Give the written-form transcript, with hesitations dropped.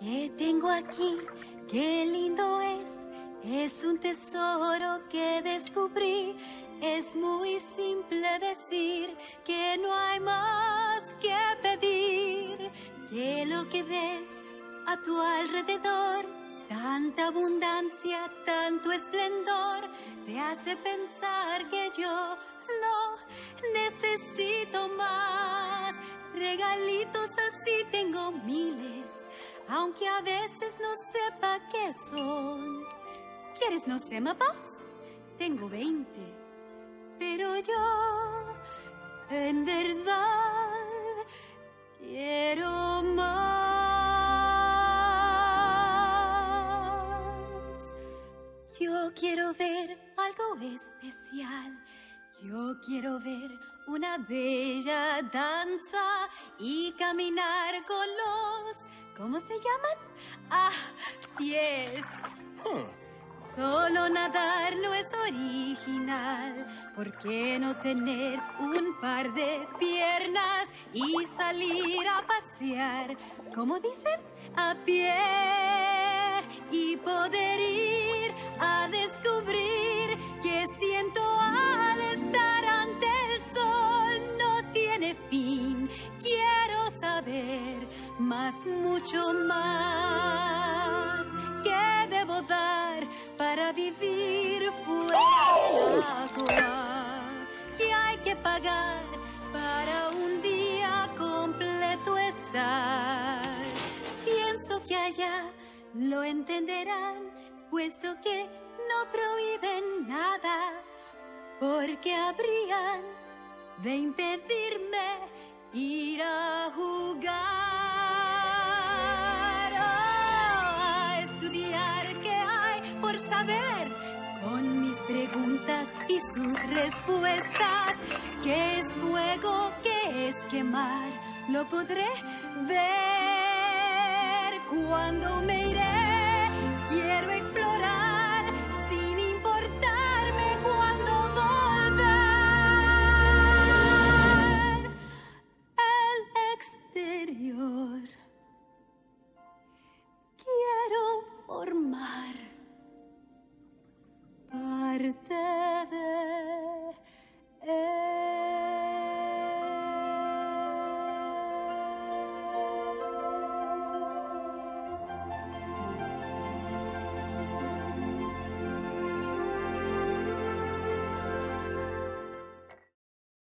¿Qué tengo aquí? ¡Qué lindo es! Es un tesoro que descubrí. Es muy simple decir que no hay más que pedir. Que lo que ves a tu alrededor, tanta abundancia, tanto esplendor, te hace pensar que yo no necesito más. Regalitos así tengo miles, aunque a veces no sepa qué son. ¿Quieres no sé, mapas? Tengo 20, pero yo en verdad quiero más. Yo quiero ver algo especial. Yo quiero ver una bella danza y caminar con los... ¿Cómo se llaman? ¡Ah! Pies. Solo nadar no es original. ¿Por qué no tener un par de piernas y salir a pasear? ¿Cómo dicen? A pie. Y poder ir a descubrir que siento al estar ante el sol no tiene fin. Quiero saber más, mucho más. ¿Qué debo dar para vivir fuera del agua? ¿Qué hay que pagar para un día completo estar? Pienso que allá lo entenderán, puesto que no prohíben nada, porque habrían de impedirme ir a jugar, a estudiar qué hay por saber, con mis preguntas y sus respuestas. ¿Qué es fuego? ¿Qué es quemar? Lo podré ver cuando me iré. Quiero explorar.